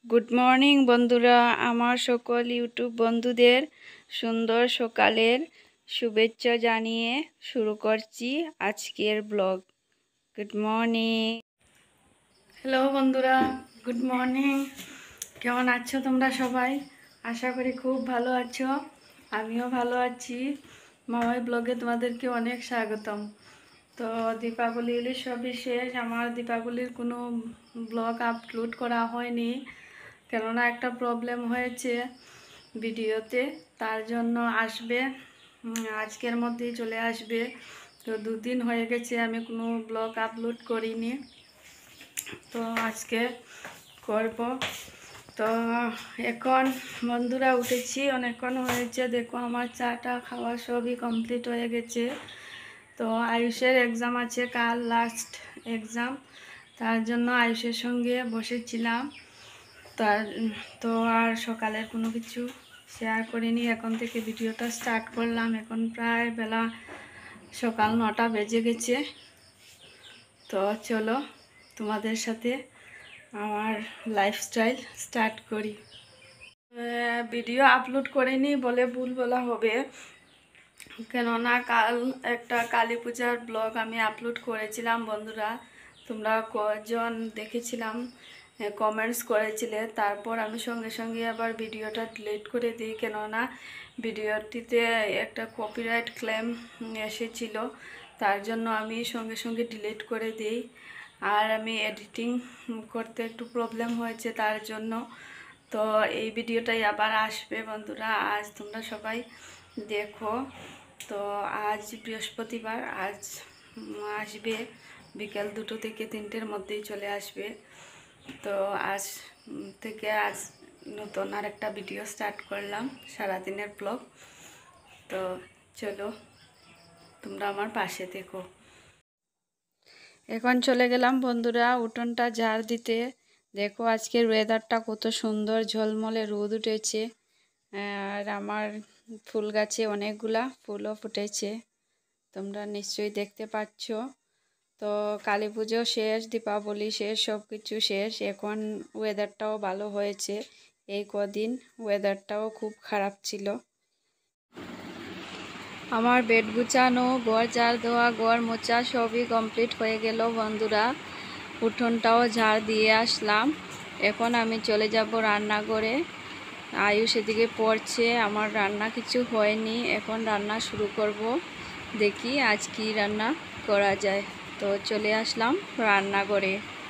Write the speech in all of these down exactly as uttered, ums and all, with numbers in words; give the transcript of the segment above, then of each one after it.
Good morning বন্ধুরা, আমার সকল ইউটিউব বন্ধুদের সুন্দর সকালের শুভেচ্ছা জানিয়ে শুরু করছি আজকের ব্লগ। Good morning. হ্যালো বন্ধুরা, গুড মর্নিং। কেমন আছো তোমরা সবাই? আশা করি খুব ভালো আছো। আমিও ভালো আছি। মামাই ব্লগে তোমাদেরকে অনেক স্বাগতম। তো দীপাবলির সবই শেষ। আমার দীপাবলির কোনো ব্লগ আপলোড করা হয়নি, কেননা একটা প্রবলেম হয়েছে ভিডিওতে, তার জন্য আসবে আজকের মধ্যেই চলে আসবে। তো দুদিন হয়ে গেছে আমি কোনো ব্লগ আপলোড করিনি, তো আজকে করব। তো এখন বন্ধুরা উঠেছি, অনেকক্ষণ হয়েছে। দেখো আমার চাটা খাওয়া সবই কমপ্লিট হয়ে গেছে। তো আয়ুষের এক্সাম আছে কাল, লাস্ট এক্সাম, তার জন্য আয়ুষের সঙ্গে বসেছিলাম। তার তো আর সকালের কোনো কিছু শেয়ার করিনি, এখন থেকে ভিডিওটা স্টার্ট করলাম। এখন প্রায় বেলা সকাল নটা বেজে গেছে। তো চলো তোমাদের সাথে আমার লাইফস্টাইল স্টার্ট করি। ভিডিও আপলোড করিনি বলে ভুল বলা হবে, কেননা কাল একটা কালী পূজার ব্লগ আমি আপলোড করেছিলাম বন্ধুরা। তোমরা কজন দেখেছিলাম, কমেন্টস করেছিলে। তারপর আমি সঙ্গে সঙ্গে আবার ভিডিওটা ডিলিট করে দিই, কেননা ভিডিওটিতে একটা কপিরাইট ক্লেম এসেছিল, তার জন্য আমি সঙ্গে সঙ্গে ডিলিট করে দিই। আর আমি এডিটিং করতে একটু প্রবলেম হয়েছে, তার জন্য। তো এই ভিডিওটাই আবার আসবে বন্ধুরা, আজ তোমরা সবাই দেখো। তো আজ বৃহস্পতিবার, আজ আসবে বিকেল দুটো থেকে তিনটের মধ্যেই চলে আসবে। তো আজ থেকে আজ নতুন আর একটা ভিডিও স্টার্ট করলাম, সারাদিনের ব্লগ। তো চলো তোমরা আমার পাশে দেখো। এখন চলে গেলাম বন্ধুরা উঠোনটা ঝাড় দিতে। দেখো আজকের ওয়েদারটা কত সুন্দর, ঝলমলে রোদ উঠেছে। আর আমার ফুল গাছে অনেকগুলা ফুলও ফুটেছে, তোমরা নিশ্চয়ই দেখতে পাচ্ছ। তো কালী পুজো শেষ, দীপাবলি শেষ, সব কিছু শেষ। এখন ওয়েদারটাও ভালো হয়েছে। এই কদিন ওয়েদারটাও খুব খারাপ ছিল। আমার বেড গুছানো, ঘর ঝাড় দেওয়া, ঘর মোছা সবই কমপ্লিট হয়ে গেল বন্ধুরা। উঠোনটাও ঝাড় দিয়ে আসলাম। এখন আমি চলে যাব রান্নাঘরে। আয়ুষ এদিকে পড়ছে, আমার রান্না কিছু হয়নি, এখন রান্না শুরু করব। দেখি আজ কি রান্না করা যায়। তো চলে আসলাম রান্নাঘরে।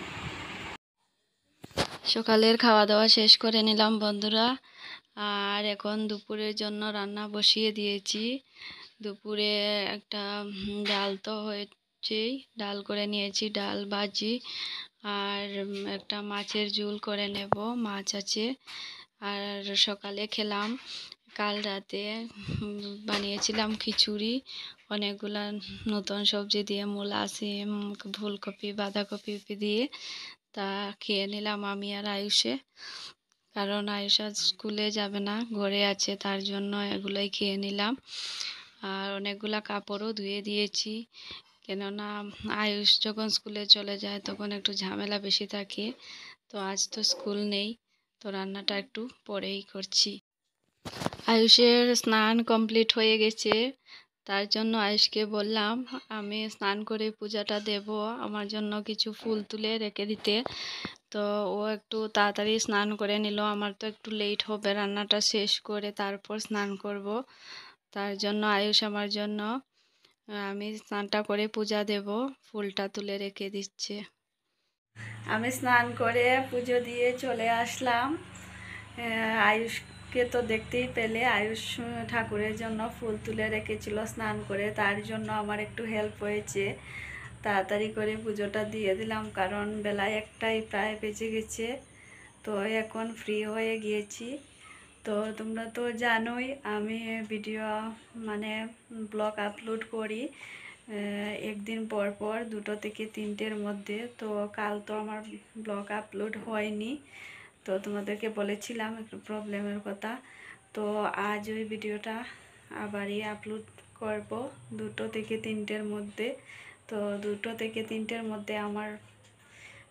সকালের খাওয়া দাওয়া শেষ করে নিলাম বন্ধুরা, আর এখন দুপুরের জন্য রান্না বসিয়ে দিয়েছি। দুপুরে একটা ডাল তো হয়েছেই, ডাল করে নিয়েছি, ডাল ভাজি, আর একটা মাছের ঝোল করে নেব, মাছ আছে। আর সকালে খেলাম, কাল রাতে বানিয়েছিলাম খিচুড়ি, অনেকগুলা নতুন সবজি দিয়ে, মূলা, সিম, ফুলকপি, বাঁধাকপি দিয়ে। তা খেয়ে নিলাম আমি আর আয়ুষে, কারণ আয়ুষ আজ স্কুলে যাবে না, ঘরে আছে, তার জন্য এগুলোই খেয়ে নিলাম। আর অনেকগুলা কাপড়ও ধুয়ে দিয়েছি, কেননা আয়ুষ যখন স্কুলে চলে যায় তখন একটু ঝামেলা বেশি থাকে। তো আজ তো স্কুল নেই, তো রান্নাটা একটু পরেই করছি। আয়ুষের স্নান কমপ্লিট হয়ে গেছে, তার জন্য আয়ুষকে বললাম আমি স্নান করে পূজাটা দেব, আমার জন্য কিছু ফুল তুলে রেখে দিতে। তো ও একটু তাড়াতাড়ি স্নান করে নিল, আমার তো একটু লেট হবে রান্নাটা শেষ করে তারপর স্নান করব। তার জন্য আয়ুষ আমার জন্য, আমি স্নানটা করে পূজা দেব, ফুলটা তুলে রেখে দিচ্ছে। আমি স্নান করে পুজো দিয়ে চলে আসলাম। আয়ুষকে তো দেখতেই পেলে, আয়ুষ ঠাকুরের জন্য ফুল তুলে রেখেছিল স্নান করে, তার জন্য আমার একটু হেল্প হয়েছে। তাড়াতাড়ি করে পুজোটা দিয়ে দিলাম, কারণ বেলায় একটাই প্রায় বেজে গেছে। তো এখন ফ্রি হয়ে গিয়েছি। তো তোমরা তো জানোই আমি ভিডিও মানে ব্লগ আপলোড করি একদিন পর পর, দুটো থেকে তিনটের মধ্যে। তো কাল তো আমার ব্লগ আপলোড হয়নি, তো তোমাদেরকে বলেছিলাম একটু প্রবলেমের কথা। তো আজ ওই ভিডিওটা আবারই আপলোড করব দুটো থেকে তিনটের মধ্যে। তো দুটো থেকে তিনটের মধ্যে আমার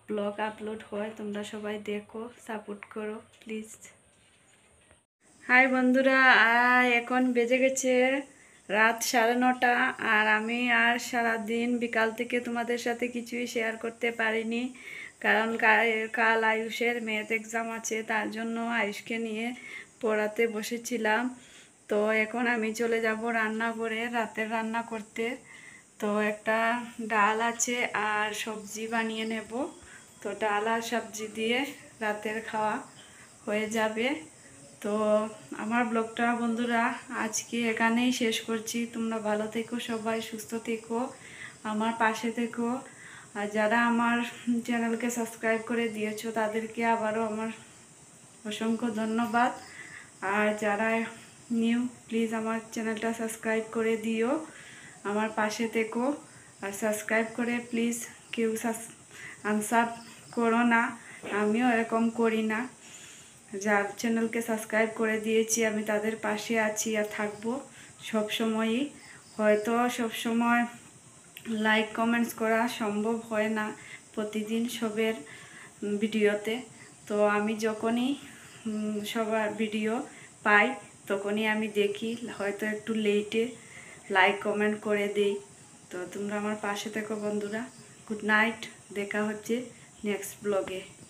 ব্লগ আপলোড হয়। তোমরা সবাই দেখো, সাপোর্ট করো প্লিজ। হাই বন্ধুরা, এখন বেজে গেছে রাত সাড়ে নটা। আর আমি আর সারাদিন বিকাল থেকে তোমাদের সাথে কিছুই শেয়ার করতে পারিনি, কারণ কাল আয়ুষের ম্যাথ এক্সাম আছে, তার জন্য আয়ুষকে নিয়ে পড়াতে বসেছিলাম। তো এখন আমি চলে যাব রান্নাঘরে রাতের রান্না করতে। তো একটা ডাল আছে আর সবজি বানিয়ে নেব। তো ডাল আর সবজি দিয়ে রাতের খাওয়া হয়ে যাবে। তো আমার ব্লগটা বন্ধুরা আজকে এখানেই শেষ করছি। তোমরা ভালো থেকো, সবাই সুস্থ থেকো, আমার পাশে থেকো। আর যারা আমার চ্যানেলকে সাবস্ক্রাইব করে দিয়েছো তাদেরকে আবারও আমার অসংখ্য ধন্যবাদ। আর যারা নিউ, প্লিজ আমার চ্যানেলটা সাবস্ক্রাইব করে দিও, আমার পাশে থেকো। আর সাবস্ক্রাইব করে প্লিজ কেউ আনসাব করো না, আমিও এরকম করি না। যার চ্যানেলকে সাবস্ক্রাইব করে দিয়েছি আমি তাদের পাশে আছি আর থাকবো সব সময়ই। হয়তো সব সময় লাইক কমেন্টস করা সম্ভব হয় না প্রতিদিন সবের ভিডিওতে। তো আমি যখনই সবার ভিডিও পাই তখনই আমি দেখি, হয়তো একটু লেটে লাইক কমেন্ট করে দেই। তো তোমরা আমার পাশে থেকো বন্ধুরা। গুড নাইট, দেখা হচ্ছে নেক্সট ব্লগে।